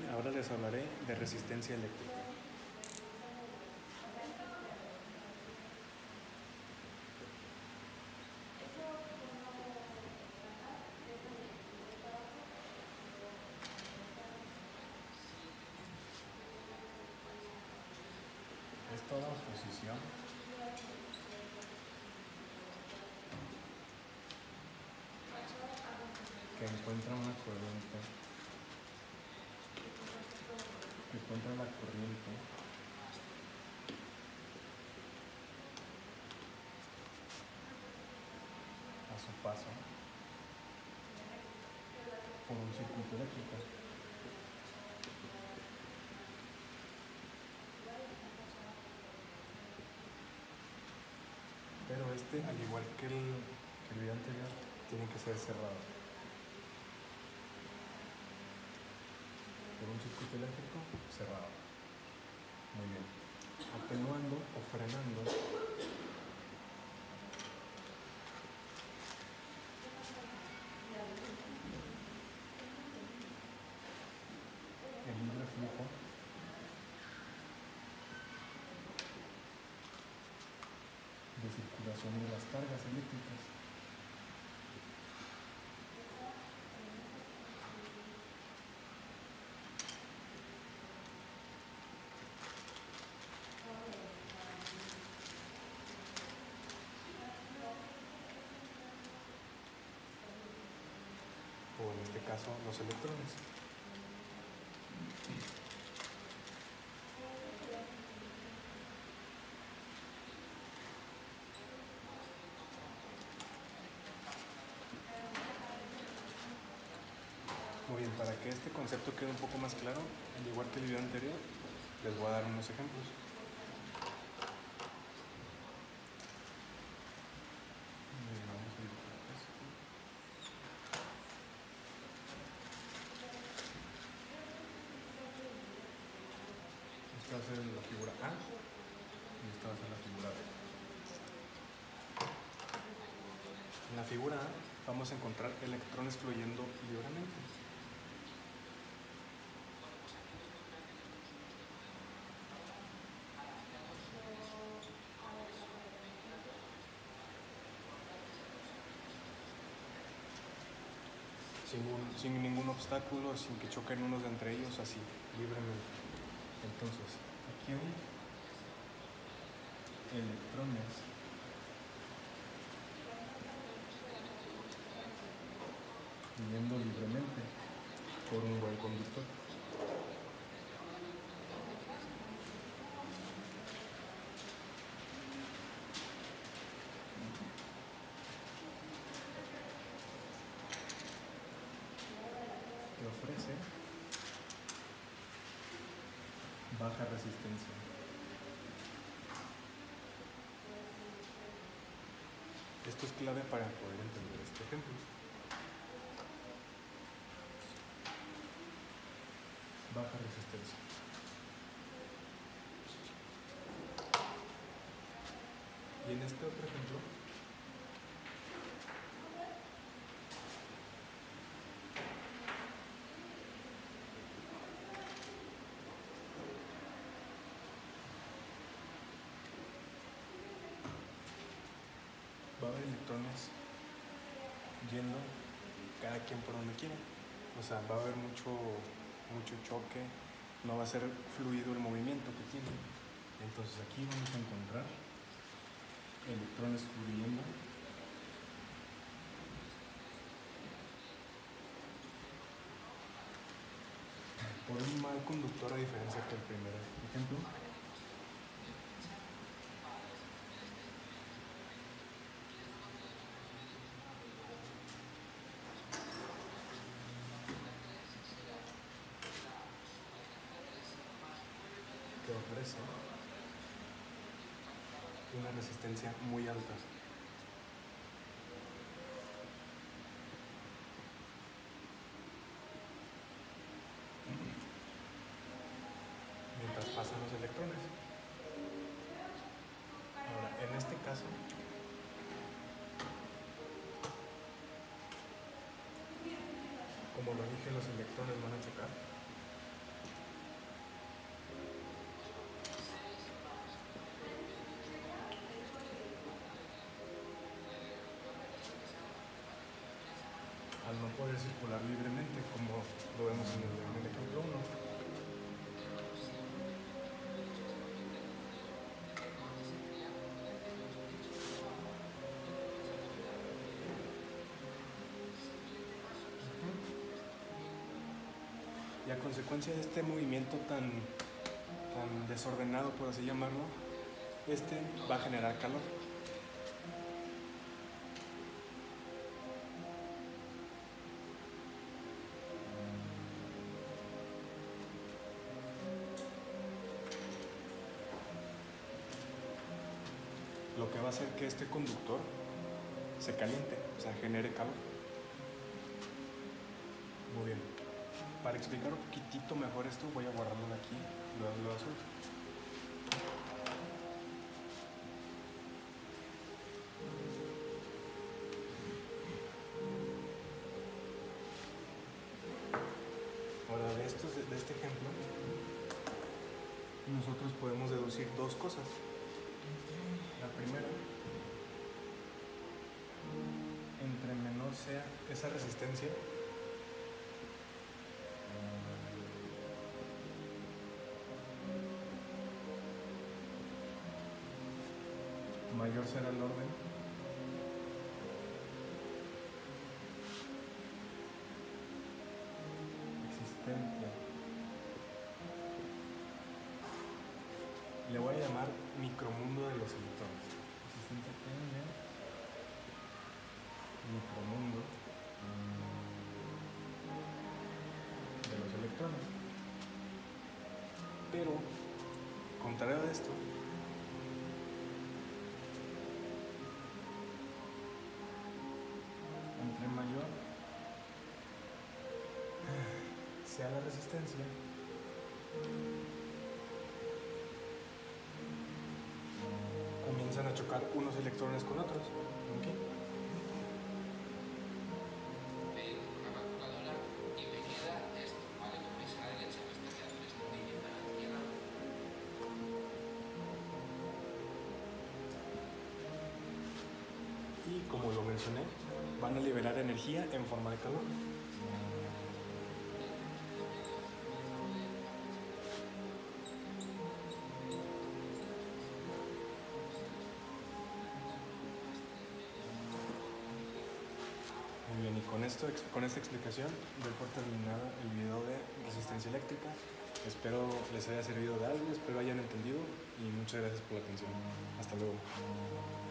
Ahora les hablaré de resistencia eléctrica. Es toda oposición que encuentra una corriente, que encuentra la corriente a su paso por un circuito eléctrico. Pero al igual que el video anterior, tiene que ser cerrado por un circuito eléctrico cerrado. Muy bien. Atenuando o frenando el libre flujo de circulación de las cargas eléctricas. O en este caso, los electrones. Muy bien, para que este concepto quede un poco más claro, al igual que el video anterior, les voy a dar unos ejemplos. Esta va a ser la figura A y esta va a ser la figura B. En la figura A vamos a encontrar electrones fluyendo libremente. Sin ningún obstáculo, sin que choquen unos entre ellos, así, libremente. Entonces, aquí hay electrones fluyendo libremente por un buen conductor. Que ofrece baja resistencia. Esto es clave para poder entender este ejemplo. Baja resistencia. Y en este otro ejemplo, va a haber electrones yendo cada quien por donde quiera. O sea, va a haber mucho choque, no va a ser fluido el movimiento que tiene. Entonces aquí vamos a encontrar electrones fluyendo por un mal conductor, a diferencia que el primer ejemplo. Que ofrece una resistencia muy alta. Mientras pasan los electrones. Ahora, en este caso, como lo dije, los electrones van a chocar. consecuencia de este movimiento tan desordenado, por así llamarlo, va a generar calor. Lo que va a hacer que este conductor se caliente, o sea, genere calor. Muy bien. Para explicar un poquitito mejor esto, voy a guardarlo de aquí, lo azul. Ahora, de este ejemplo, nosotros podemos deducir dos cosas. La primera, entre menor sea esa resistencia, mayor será el orden existente. Le voy a llamar micromundo de los electrones. Existente en el micromundo de los electrones. Pero, contrario a esto, entre mayor sea la resistencia, comienzan a chocar unos electrones con otros. ¿Okay? Una calculadora y me queda esto, ¿vale? Con mi sala de leche que está quedando esto muy bien balanceada. Y como lo mencioné, van a liberar energía en forma de calor. Muy bien, y con esta explicación doy por terminado el video de resistencia eléctrica. Espero les haya servido de algo, espero hayan entendido y muchas gracias por la atención. Hasta luego.